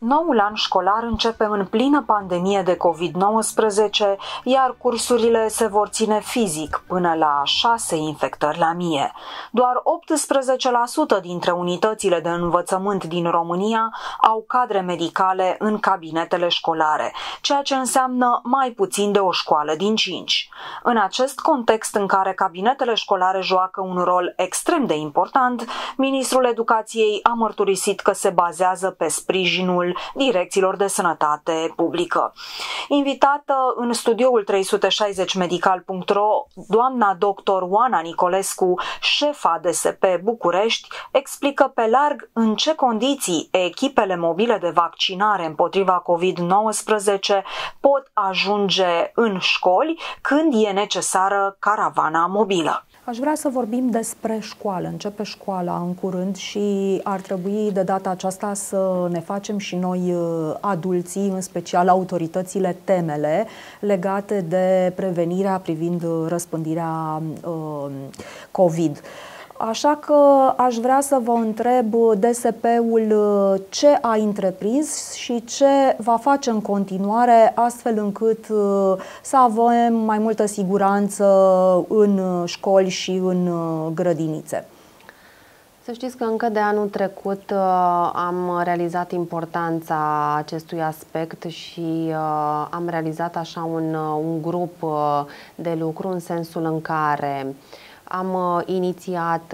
Noul an școlar începe în plină pandemie de COVID-19, iar cursurile se vor ține fizic până la 6 infectări la 1000. Doar 18% dintre unitățile de învățământ din România au cadre medicale în cabinetele școlare, ceea ce înseamnă mai puțin de o școală din 5. În acest context în care cabinetele școlare joacă un rol extrem de important, Ministrul Educației a mărturisit că se bazează pe sprijinul direcțiilor de sănătate publică. Invitată în studioul 360medical.ro, doamna dr. Oana Nicolescu, șefa DSP București, explică pe larg în ce condiții echipele mobile de vaccinare împotriva COVID-19 pot ajunge în școli când e necesară caravana mobilă. Aș vrea să vorbim despre școală. Începe școala în curând și ar trebui de data aceasta să ne facem și noi adulții, în special autoritățile, temele legate de prevenirea privind răspândirea COVID. Așa că aș vrea să vă întreb DSP-ul ce a întreprins și ce va face în continuare astfel încât să avem mai multă siguranță în școli și în grădinițe. Să știți că încă de anul trecut am realizat importanța acestui aspect și am realizat așa un grup de lucru în sensul în care am inițiat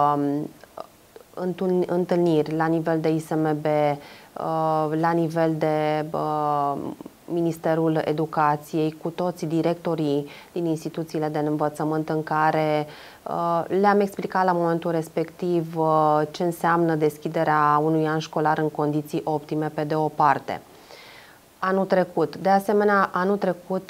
întâlniri la nivel de ISMB, la nivel de Ministerul Educației, cu toți directorii din instituțiile de învățământ, în care le-am explicat la momentul respectiv ce înseamnă deschiderea unui an școlar în condiții optime, pe de o parte. Anul trecut. De asemenea, anul trecut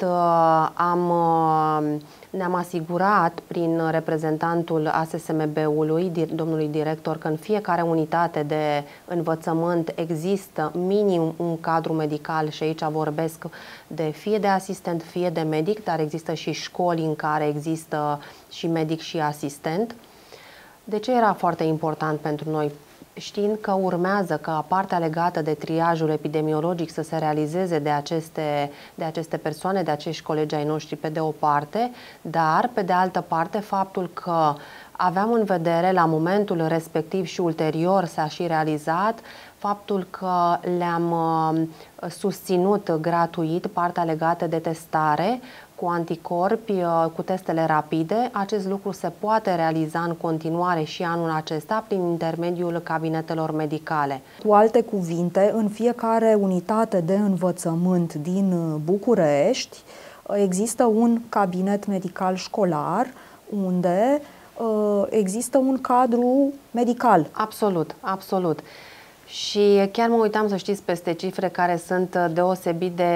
ne-am asigurat prin reprezentantul ASSMB-ului, domnului director, că în fiecare unitate de învățământ există minim un cadru medical și aici vorbesc fie de asistent, fie de medic, dar există și școli în care există și medic și asistent. De ce era foarte important pentru noi? Știind că urmează ca partea legată de triajul epidemiologic să se realizeze de aceste persoane, de acești colegi ai noștri, pe de o parte, dar pe de altă parte faptul că aveam în vedere la momentul respectiv și ulterior s-a și realizat faptul că le-am susținut gratuit partea legată de testare cu anticorpi, cu testele rapide. Acest lucru se poate realiza în continuare și anul acesta prin intermediul cabinetelor medicale. Cu alte cuvinte, în fiecare unitate de învățământ din București există un cabinet medical școlar unde există un cadru medical. Absolut, absolut. Și chiar mă uitam, să știți, peste cifre care sunt deosebit de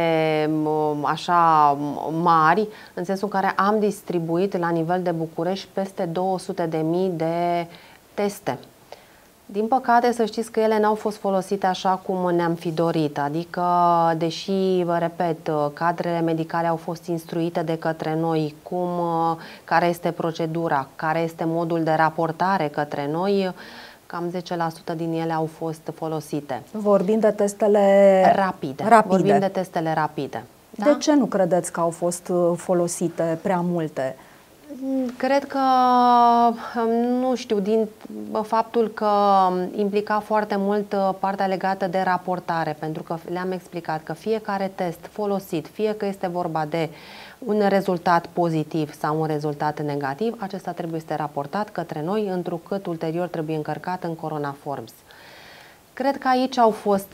așa mari, în sensul în care am distribuit la nivel de București peste 200.000 de teste. Din păcate, să știți că ele n-au fost folosite așa cum ne-am fi dorit, adică, deși, vă repet, cadrele medicale au fost instruite de către noi care este procedura, care este modul de raportare către noi, cam 10% din ele au fost folosite. Vorbim de testele rapide. Vorbim de testele rapide. Da? De ce nu credeți că au fost folosite prea multe? Cred că, nu știu, din faptul că implica foarte mult partea legată de raportare, pentru că le-am explicat că fiecare test folosit, fie că este vorba de un rezultat pozitiv sau un rezultat negativ, acesta trebuie să fie raportat către noi, întrucât ulterior trebuie încărcat în Corona Forms. Cred că aici au fost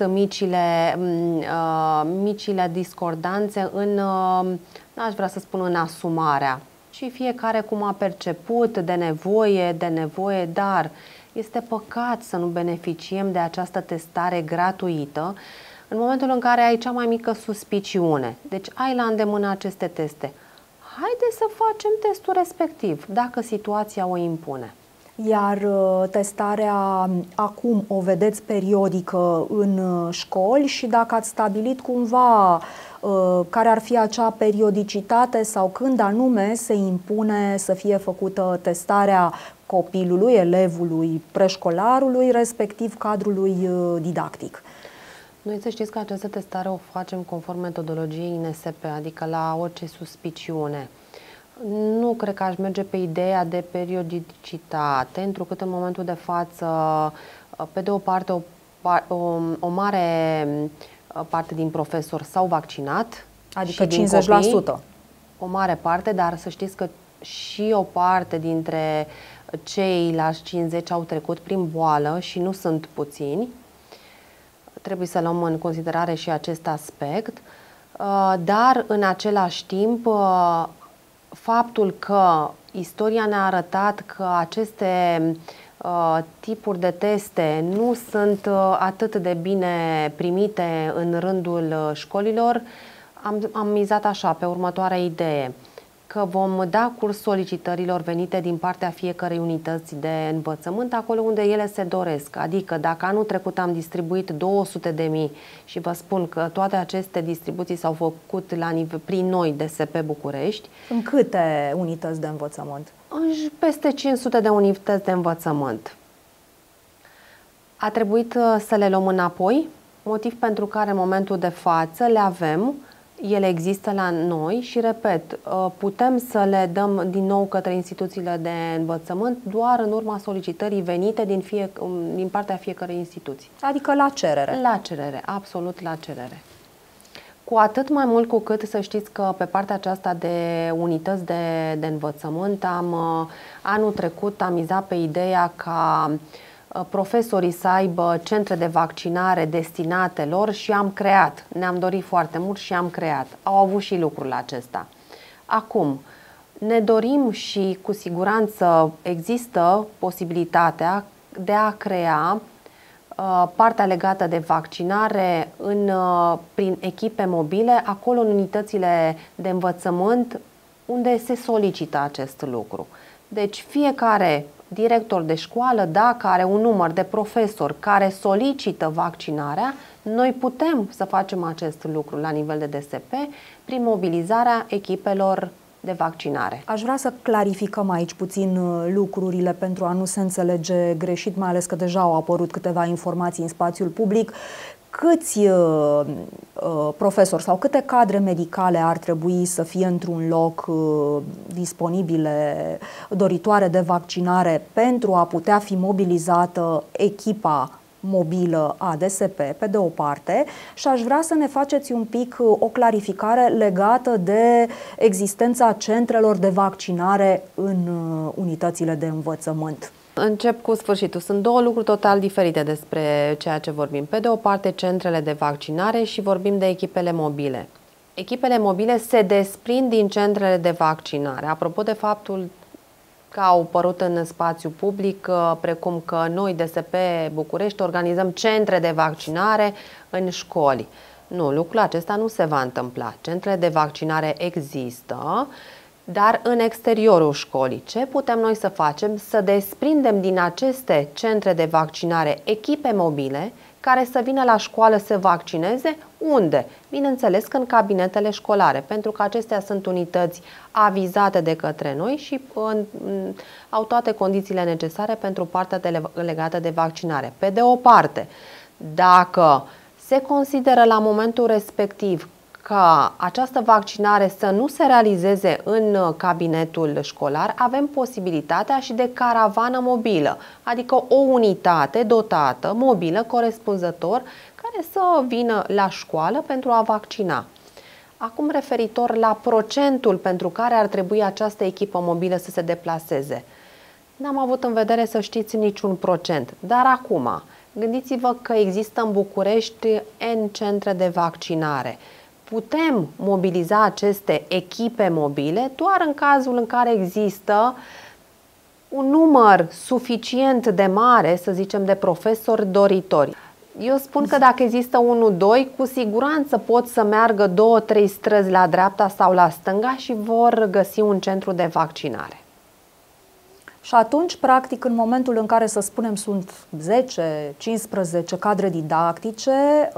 micile discordanțe n-aș vrea să spun în asumarea, și fiecare cum a perceput de nevoie, dar este păcat să nu beneficiem de această testare gratuită în momentul în care ai cea mai mică suspiciune. Deci ai la îndemână aceste teste. Haide să facem testul respectiv, dacă situația o impune. Iar testarea acum o vedeți periodică în școli și dacă ați stabilit cumva care ar fi acea periodicitate sau când anume se impune să fie făcută testarea copilului, elevului, preșcolarului, respectiv cadrului didactic. Noi să știți că această testare o facem conform metodologiei INSP, adică la orice suspiciune. Nu cred că aș merge pe ideea de periodicitate, întrucât în momentul de față, pe de o parte, o mare parte din profesori s-au vaccinat. Adică și 50%. Copii, o mare parte, dar să știți că și o parte dintre cei la 50 au trecut prin boală și nu sunt puțini. Trebuie să luăm în considerare și acest aspect, dar în același timp faptul că istoria ne-a arătat că aceste tipuri de teste nu sunt atât de bine primite în rândul școlilor, am mizat așa pe următoarea idee, că vom da curs solicitărilor venite din partea fiecărei unități de învățământ acolo unde ele se doresc. Adică dacă anul trecut am distribuit 200.000 și vă spun că toate aceste distribuții s-au făcut prin noi, DSP București. În câte unități de învățământ? Peste 500 de unități de învățământ. A trebuit să le luăm înapoi, motiv pentru care în momentul de față le avem. Ele există la noi și, repet, putem să le dăm din nou către instituțiile de învățământ doar în urma solicitării venite din partea fiecărei instituții. Adică la cerere. La cerere, absolut la cerere. Cu atât mai mult cu cât să știți că pe partea aceasta de unități de învățământ anul trecut am mizat pe ideea ca profesorii să aibă centre de vaccinare destinate lor și am creat. Ne-am dorit foarte mult și am creat. Au avut și lucrul acesta. Acum, ne dorim și cu siguranță există posibilitatea de a crea partea legată de vaccinare prin echipe mobile, acolo în unitățile de învățământ unde se solicită acest lucru. Deci fiecare director de școală, dacă are un număr de profesori care solicită vaccinarea, noi putem să facem acest lucru la nivel de DSP prin mobilizarea echipelor de vaccinare. Aș vrea să clarificăm aici puțin lucrurile pentru a nu se înțelege greșit, mai ales că deja au apărut câteva informații în spațiul public. Câți profesori sau câte cadre medicale ar trebui să fie într-un loc disponibile, doritoare de vaccinare, pentru a putea fi mobilizată echipa mobilă a DSP, pe de o parte, și aș vrea să ne faceți un pic o clarificare legată de existența centrelor de vaccinare în unitățile de învățământ. Încep cu sfârșitul. Sunt două lucruri total diferite despre ceea ce vorbim. Pe de o parte, centrele de vaccinare și vorbim de echipele mobile. Echipele mobile se desprind din centrele de vaccinare. Apropo de faptul că au apărut în spațiu public, precum că noi, DSP București, organizăm centre de vaccinare în școli. Nu, lucrul acesta nu se va întâmpla. Centrele de vaccinare există, dar în exteriorul școlii. Ce putem noi să facem? Să desprindem din aceste centre de vaccinare echipe mobile care să vină la școală să vaccineze. Unde? Bineînțeles că în cabinetele școlare, pentru că acestea sunt unități avizate de către noi și au toate condițiile necesare pentru partea legată de vaccinare. Pe de o parte, dacă se consideră la momentul respectiv ca această vaccinare să nu se realizeze în cabinetul școlar, avem posibilitatea și de caravană mobilă, adică o unitate dotată, mobilă, corespunzător, care să vină la școală pentru a vaccina. Acum, referitor la procentul pentru care ar trebui această echipă mobilă să se deplaseze. N-am avut în vedere, să știți, niciun procent, dar acum, gândiți-vă că există în București N centre de vaccinare. Putem mobiliza aceste echipe mobile doar în cazul în care există un număr suficient de mare, să zicem, de profesori doritori. Eu spun că dacă există 1-2, cu siguranță pot să meargă 2-3 străzi la dreapta sau la stânga și vor găsi un centru de vaccinare. Și atunci, practic, în momentul în care, să spunem, sunt 10-15 cadre didactice,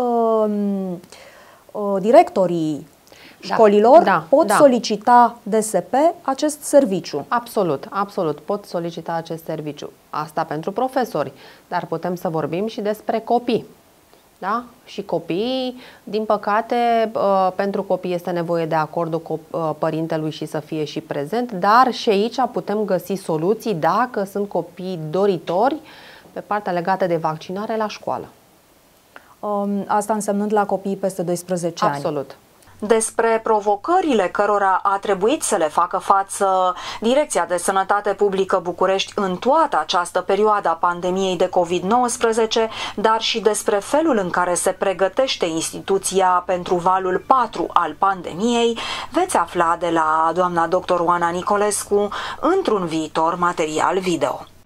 directorii școlilor pot solicita DSP acest serviciu. Absolut, absolut. Pot solicita acest serviciu. Asta pentru profesori, dar putem să vorbim și despre copii. Da? Și copiii, din păcate, pentru copii este nevoie de acordul părintelui și să fie și prezent, dar și aici putem găsi soluții dacă sunt copii doritori pe partea legată de vaccinare la școală. Asta însemnând la copiii peste 12 ani. Absolut. Despre provocările cărora a trebuit să le facă față Direcția de Sănătate Publică București în toată această perioadă a pandemiei de COVID-19, dar și despre felul în care se pregătește instituția pentru valul 4 al pandemiei, veți afla de la doamna dr. Oana Nicolescu într-un viitor material video.